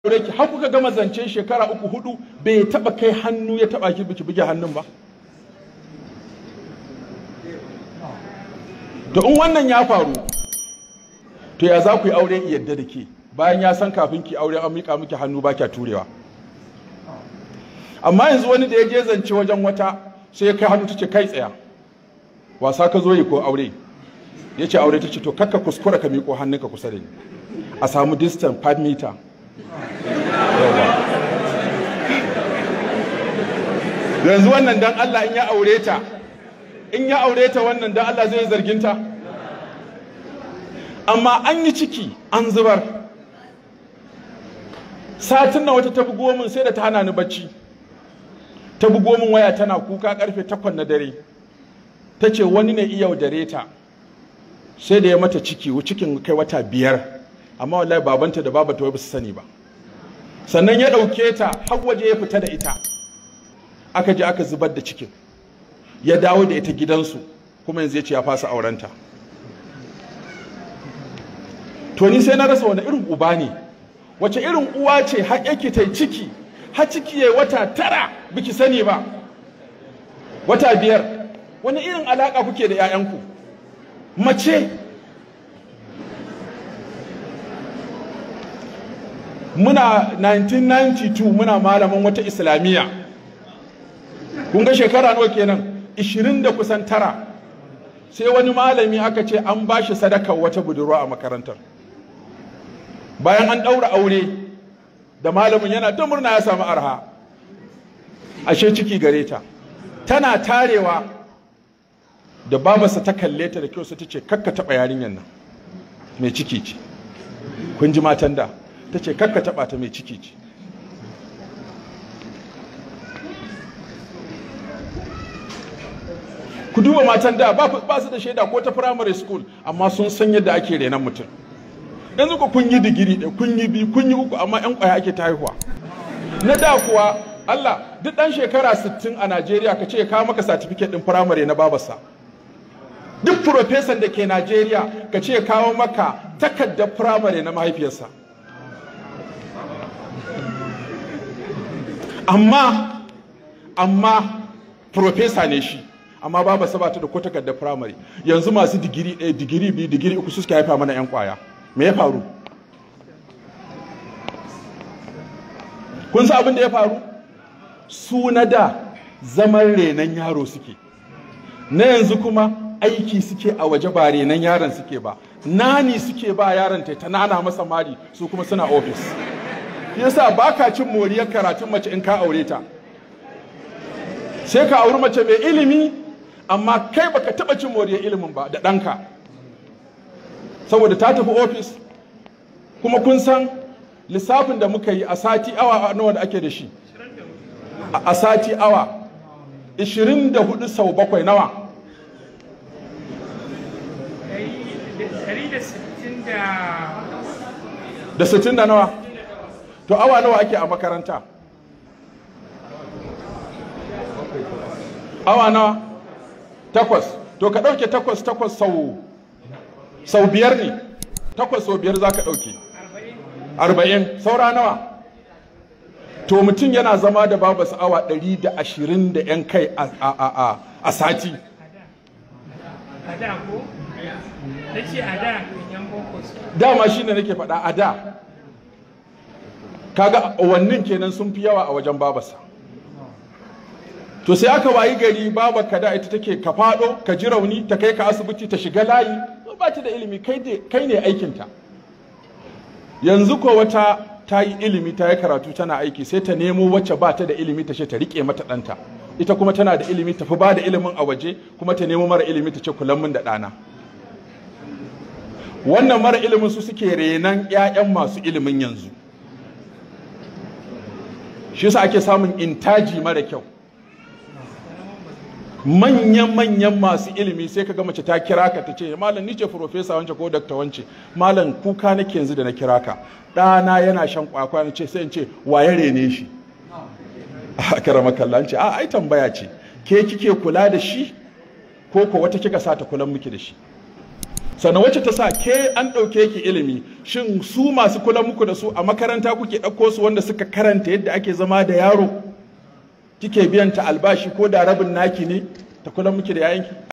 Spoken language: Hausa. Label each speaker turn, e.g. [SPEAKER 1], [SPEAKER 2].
[SPEAKER 1] ki har kuka gama zance shekara 3-4 bai taba kai hannu ya taba ki biki buge hannun ba. To in wannan ya faru to ya za ku yi aure yadda da ke bayan ya san kafin ki aure an mika miki hannu ba kya turewa. Amma yanzu wani da ya je zance wajen wata sai ya kai hannu tace kai tsaya wasa ka zo yi ko aure ya ce aure tace to kakka kuskura ka miko hannunka kusa da ni a samu distance 5 meter. Yanzu wannan dan Allah in ya aure ta wannan dan Allah zai zarginta. Amma an yi ciki an zubar. Satin nan wata ta bugo min sai da ta hana ni bacci. Ta bugo min waya tana kuka karfe 8 na dare. Tace wani ne iya yaudare ta. Sai da ya mata ciki, cikin kai wata 5. Amma wallahi babanta da babata wai ba su sani ba. Sannan ya ɗauke ta har waje ya fita da ita aka je aka zubar da cikin ya dawo da ita gidansu kuma yanzu ya ce ya fasa aurenta. To ni sai na rasa wani irin uba ne, wace irin uwa ce har yake ta ciki har ciki yayi wata 9 biki sani ba, wata 5, wani irin alaka kuke da 'ya'yanku? Mace muna 1992 muna malaman wata islamiyya, kun ga shekara nawa kenan 20 da kusan 9, sai wani malami aka ce an bashi sadakar wata budurwa a makarantar. Bayan an daura aure da malamin yana ta murna ya samu arha, ashe ciki gare ta. Tana tarewa da babarsa ta kalle ta da kyau sai ta ce kakka taba yarinyar nan mai ciki ce. Kun ji matan da ta ce kakka taba ta mai ciki ce. Ku duba matan da ba su da shaida ko ta primary school amma sun san yadda ake renon mutum. Yanzu ku kun yi digiri ɗaya, kun yi 2, kun yi 3 amma 'yan ƙwaya ake ta haihuwa. Na da kuwa Allah duk ɗan shekara 60 a Najeriya ka ce ya kawo maka certificate ɗin primary na babarsa. Duk professor da ke Najeriya ka ce ya kawo maka takardar primary na mahaifiyarsa. amma profesa ne shi amma babu sabata da ko takardar primary. Yanzu masu digiri 1, digiri 2, digiri 3 suka haifa mana 'yan kwaya. Me ya faru? Kun san abin da ya faru? Su na da zaman renon yaro suke, na yanzu kuma aiki suke a waje ba renon yaron suke ba. Nani suke ba yaron ta nana masa mari, su kuma suna office. Yasa baka cin moriyar karatun mace in ka aure ta. Sai ka auri mace mai ilimi amma kai baka taba cin moriyar ilimin ba da ɗanka, saboda ta tafi ofis. Kuma kun san lissafin da muka yi a sati awa nawa da ake da shi? A sati awa 24 sau 7 nawa? 160 da nawa? To awa nawa ake a makaranta? Awa nawa? 8. To ka ɗauke 8 sau 5 ne. 8 sau 5 za ka ɗauke 40. Saura nawa? To mutum yana zama da babarsa awa 120 da 'yan kai a sati. Dama shi ne nake faɗa a da. Kaga wannan kenan sun fi yawa a wajen babarsa. To sai aka wayi gari babar ka da ita take ka faɗo ka ji rauni ta kai ka asibiti ta shiga layi, ba ta da ilimi, kai ne aikinta. Yanzu ko wata ta yi ilimi ta yi karatu tana aiki sai ta nemo wacce ba ta da ilimi ta ce ta rike mata ɗanta, ita kuma tana da ilimi tafi ba da ilimin a waje kuma ta nemo mara ilimi ta ce kulan min da ɗana. Wannan mara ilimin su suke renan 'ya'yan masu ilimin yanzu. Shi yasa ake samun intaji mara kyau. Manyan masu ilimi sai ka ga mace ta kira ka ta ce malam ni ce profesa wance ko dakta wance, malam kuka nake yanzu da na kira ka, ɗana yana shan kwakwa. Na ce sai in ce wa ya rene shi? A karama kallon ce ai tambaya ce, ke kike kula da shi ko wata kika sa ta kulan miki da shi? sannan wacce ta sa ke an ɗauke ki ilimi, shin su masu kula muku da su a makaranta kuke ɗauko su wanda suka karanta yadda ake zama da yaro, kike biyan ta albashi ko da rabin naki ne ta kula muki da yayanki?